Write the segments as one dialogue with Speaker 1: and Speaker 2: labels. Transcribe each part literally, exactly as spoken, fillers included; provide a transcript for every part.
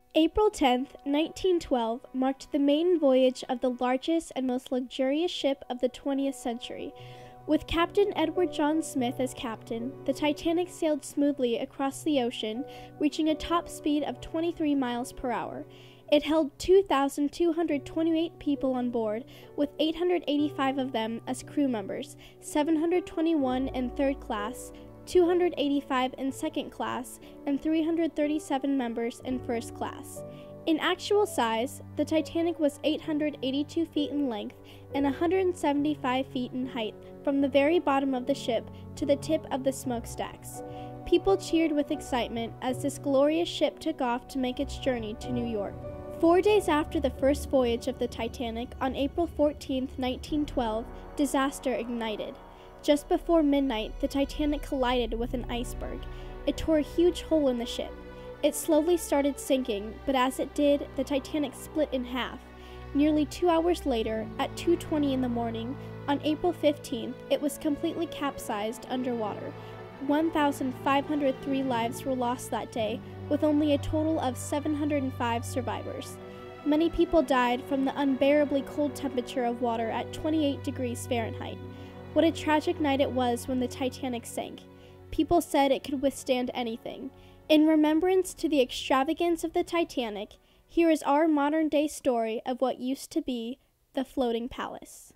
Speaker 1: April tenth, nineteen twelve, marked the maiden voyage of the largest and most luxurious ship of the twentieth century. With Captain Edward John Smith as captain, the Titanic sailed smoothly across the ocean, reaching a top speed of twenty-three miles per hour. It held two thousand two hundred twenty-eight people on board, with eight hundred eighty-five of them as crew members, seven hundred twenty-one in third class, two hundred eighty-five in second class, and three hundred thirty-seven members in first class. In actual size, the Titanic was eight hundred eighty-two feet in length and one hundred seventy-five feet in height from the very bottom of the ship to the tip of the smokestacks. People cheered with excitement as this glorious ship took off to make its journey to New York. Four days after the first voyage of the Titanic, on April fourteenth, nineteen twelve, disaster ignited. Just before midnight, the Titanic collided with an iceberg. It tore a huge hole in the ship. It slowly started sinking, but as it did, the Titanic split in half. Nearly two hours later, at two twenty in the morning, on April fifteenth, it was completely capsized underwater. one thousand five hundred three lives were lost that day, with only a total of seven hundred five survivors. Many people died from the unbearably cold temperature of water at twenty-eight degrees Fahrenheit. What a tragic night it was when the Titanic sank. People said it could withstand anything. In remembrance to the extravagance of the Titanic, here is our modern-day story of what used to be the Floating Palace.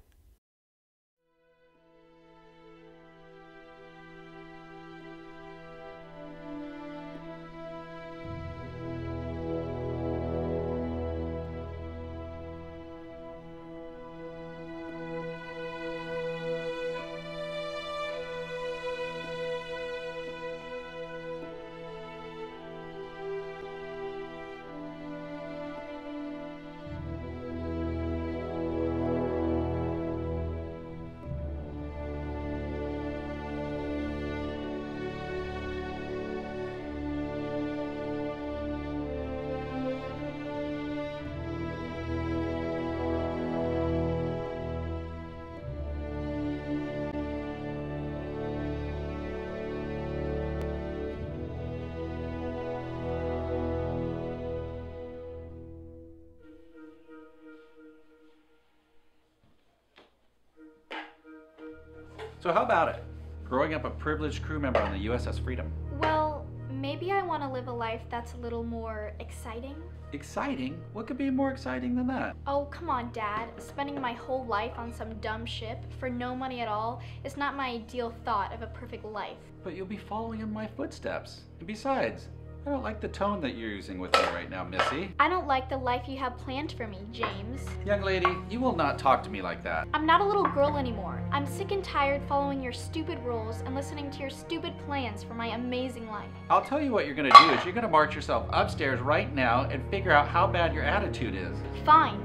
Speaker 2: So how about it? Growing up a privileged crew member on the U S S Freedom.
Speaker 1: Well, maybe I want to live a life that's a little more exciting.
Speaker 2: Exciting? What could be more exciting than that?
Speaker 1: Oh, come on, Dad. Spending my whole life on some dumb ship for no money at all is not my ideal thought of a perfect life.
Speaker 2: But you'll be following in my footsteps. And besides, I don't like the tone that you're using with me right now, Missy.
Speaker 1: I don't like the life you have planned for me, James.
Speaker 2: Young lady, you will not talk to me like that.
Speaker 1: I'm not a little girl anymore. I'm sick and tired following your stupid rules and listening to your stupid plans for my amazing life.
Speaker 2: I'll tell you what you're gonna do is you're gonna march yourself upstairs right now and figure out how bad your attitude is.
Speaker 1: Fine.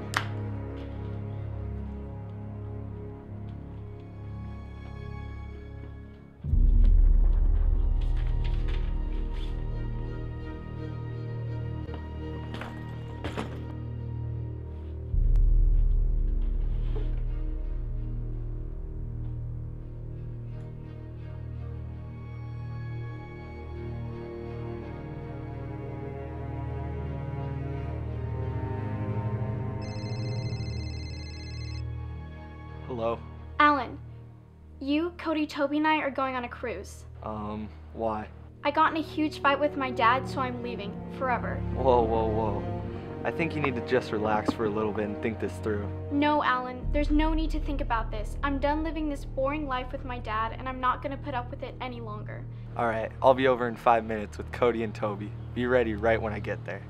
Speaker 3: Hello.
Speaker 1: Alan, you, Cody, Toby, and I are going on a cruise.
Speaker 3: Um, why?
Speaker 1: I got in a huge fight with my dad, so I'm leaving. Forever.
Speaker 3: Whoa, whoa, whoa. I think you need to just relax for a little bit and think this through.
Speaker 1: No, Alan, there's no need to think about this. I'm done living this boring life with my dad, and I'm not gonna put up with it any longer.
Speaker 3: Alright, I'll be over in five minutes with Cody and Toby. Be ready right when I get there.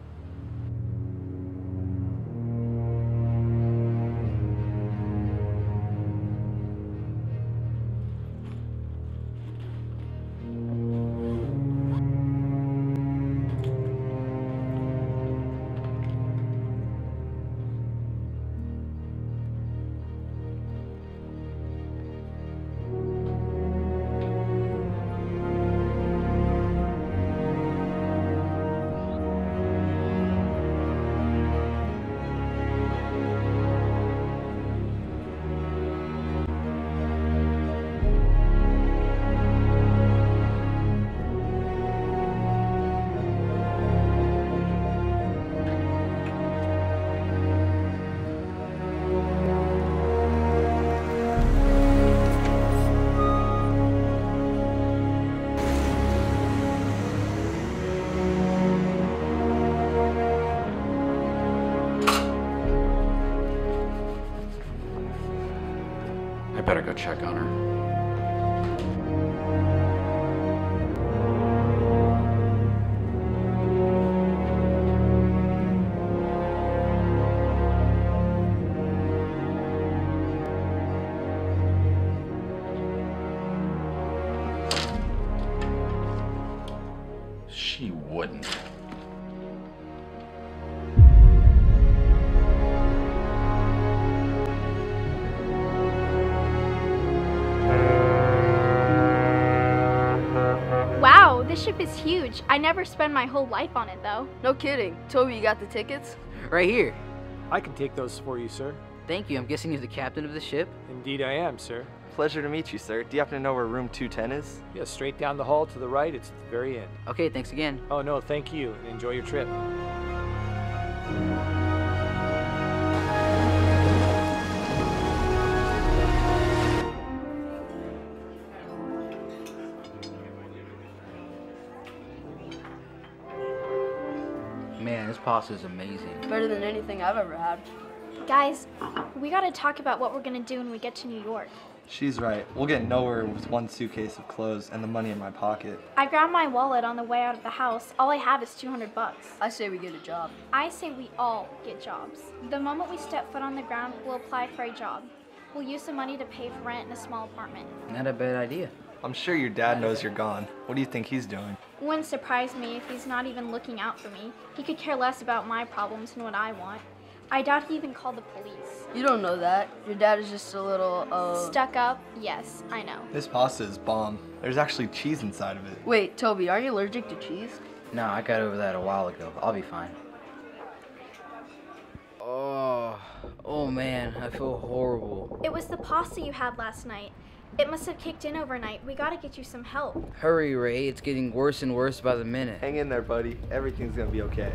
Speaker 2: better go check on her. She wouldn't.
Speaker 4: Wow, this ship is huge. I never spend my whole life on it though.
Speaker 5: No kidding. Toby, you got the tickets?
Speaker 6: Right here.
Speaker 7: I can take those for you, sir.
Speaker 6: Thank you. I'm guessing you're the captain of the ship?
Speaker 7: Indeed I am, sir.
Speaker 3: Pleasure to meet you, sir. Do you happen to know where room two ten is?
Speaker 7: Yeah, straight down the hall to the right. It's at the very end.
Speaker 6: Okay, thanks again.
Speaker 7: Oh, no, thank you. And enjoy your trip.
Speaker 6: Man, this pasta is amazing.
Speaker 5: Better than anything I've ever had.
Speaker 4: Guys, we gotta talk about what we're gonna do when we get to New York.
Speaker 3: She's right. We'll get nowhere with one suitcase of clothes and the money in my pocket.
Speaker 4: I grabbed my wallet on the way out of the house. All I have is two hundred bucks.
Speaker 5: I say we get a job.
Speaker 4: I say we all get jobs. The moment we step foot on the ground, we'll apply for a job. We'll use the money to pay for rent in a small apartment.
Speaker 6: Not a bad idea.
Speaker 3: I'm sure your dad knows you're gone. What do you think he's doing?
Speaker 4: Wouldn't surprise me if he's not even looking out for me. He could care less about my problems and what I want. I doubt he even called the police.
Speaker 5: You don't know that. Your dad is just a little, uh...
Speaker 4: Stuck up? Yes, I know.
Speaker 3: This pasta is bomb. There's actually cheese inside of it.
Speaker 5: Wait, Toby, are you allergic to cheese?
Speaker 6: No, I got over that a while ago. I'll be fine. Oh, oh man, I feel horrible.
Speaker 4: It was the pasta you had last night. It must have kicked in overnight. We gotta get you some help.
Speaker 6: Hurry, Ray. It's getting worse and worse by the minute.
Speaker 3: Hang in there, buddy. Everything's gonna be okay.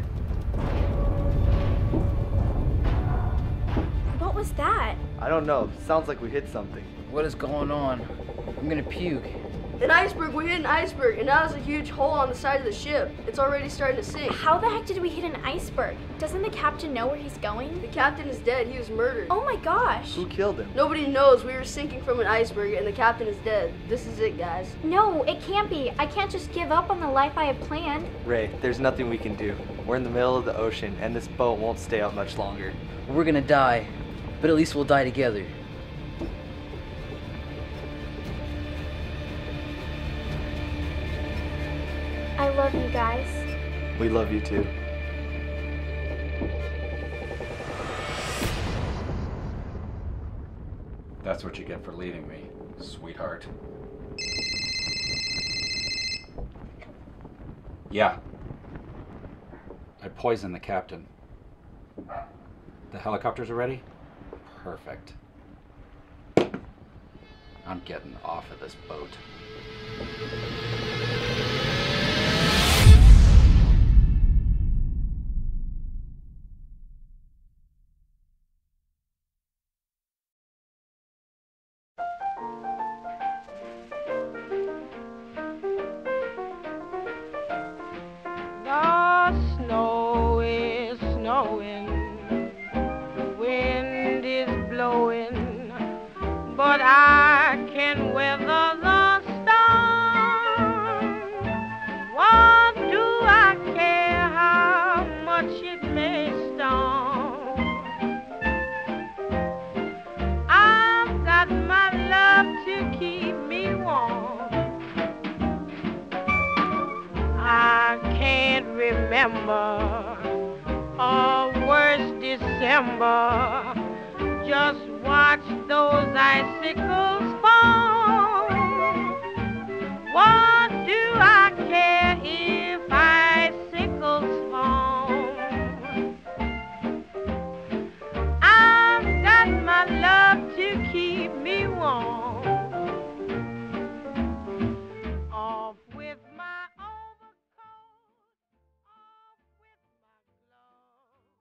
Speaker 4: What was that?
Speaker 3: I don't know. Sounds like we hit something.
Speaker 6: What is going on? I'm gonna puke.
Speaker 5: An iceberg! We hit an iceberg, and now there's a huge hole on the side of the ship. It's already starting to sink.
Speaker 4: How the heck did we hit an iceberg? Doesn't the captain know where he's going?
Speaker 5: The captain is dead. He was murdered.
Speaker 4: Oh my gosh!
Speaker 3: Who killed him?
Speaker 5: Nobody knows. We were sinking from an iceberg, and the captain is dead. This is it, guys.
Speaker 4: No, it can't be. I can't just give up on the life I have planned.
Speaker 3: Ray, there's nothing we can do. We're in the middle of the ocean, and this boat won't stay out much longer.
Speaker 6: We're gonna die, but at least we'll die together.
Speaker 4: I love you guys.
Speaker 3: We love you too.
Speaker 2: That's what you get for leaving me, sweetheart. Yeah. I poisoned the captain. The helicopters are ready? Perfect. I'm getting off of this boat.
Speaker 8: The snow is snowing, the wind is blowing, but I can weather the storm. What do I care how much it may storm? I've got my love to keep me warm. I can't remember a worse December. Just watch those icicles